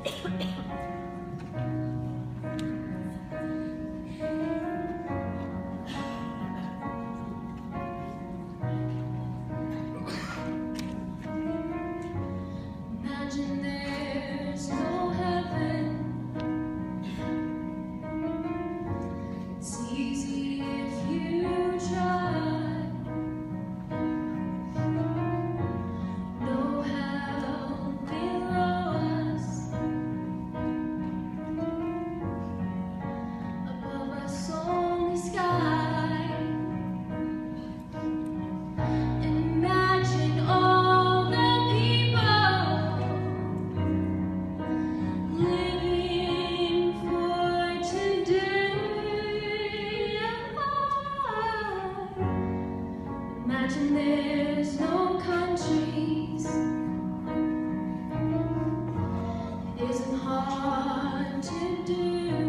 Imagine there's no heaven. It's easy if you try. No hell below us. Above us only sky. Imagine all the people living for today. Imagine there's no countries. It isn't hard to do.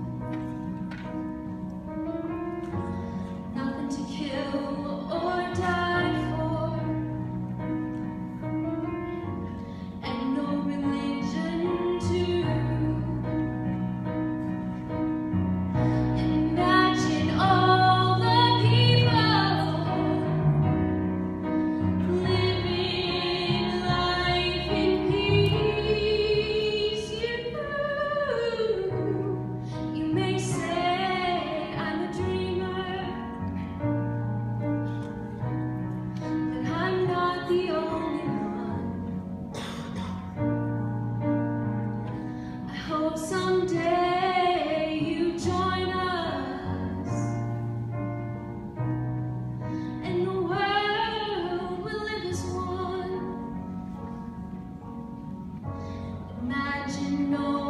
Nothing to kill or die for, and no religion too. Imagine all the people living life in peace. You may say I'm a dreamer, but I'm not the only one. I hope someday you join us, and the world will live as one. Imagine no